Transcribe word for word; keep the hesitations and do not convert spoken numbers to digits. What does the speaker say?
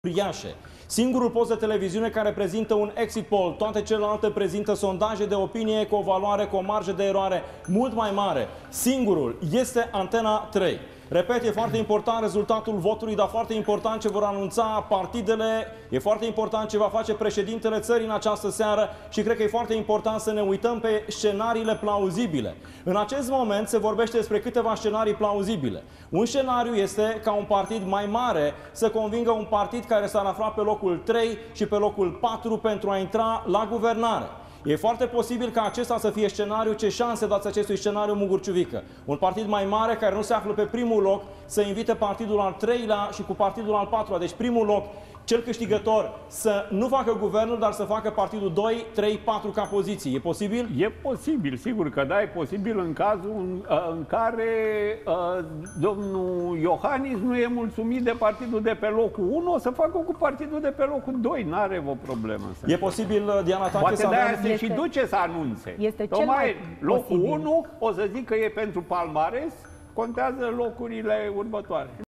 uriașe. Singurul post de televiziune care prezintă un exit poll, toate celelalte prezintă sondaje de opinie cu o valoare, cu o marjă de eroare mult mai mare. Singurul este Antena trei. Repet, e foarte important rezultatul votului, dar foarte important ce vor anunța partidele, e foarte important ce va face președintele țării în această seară și cred că e foarte important să ne uităm pe scenariile plauzibile. În acest moment se vorbește despre câteva scenarii plauzibile. Un scenariu este ca un partid mai mare să convingă un partid care s-ar afla pe locul trei și pe locul patru pentru a intra la guvernare. E foarte posibil ca acesta să fie scenariul. Ce șanse dați acestui scenariu, Muguruciuvică? Un partid mai mare, care nu se află pe primul loc, să invite partidul al treilea și cu partidul al patrulea. Deci primul loc, cel câștigător, să nu facă guvernul, dar să facă partidul doi, trei, patru ca poziții. E posibil? E posibil, sigur că da, e posibil în cazul în, în care uh, domnul Iohannis nu e mulțumit de partidul de pe locul unu, o să facă cu partidul de pe locul doi, n-are o problemă. E posibil, Diana Tache, poate să de-aia avem... se și duce să anunțe. Este cel Tocmai mai locul posibil. unu o să zic că e pentru palmares, contează locurile următoare.